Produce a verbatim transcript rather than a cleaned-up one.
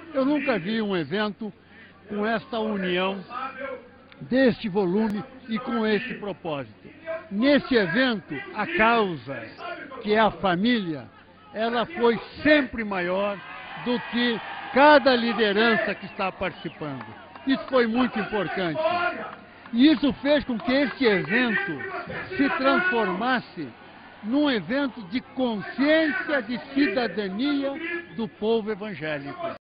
Eu nunca vi um evento com esta união, deste volume e com esse propósito. Nesse evento, a causa, que é a família, ela foi sempre maior do que cada liderança que está participando. Isso foi muito importante. E isso fez com que esse evento se transformasse num evento de consciência, de cidadania do povo evangélico.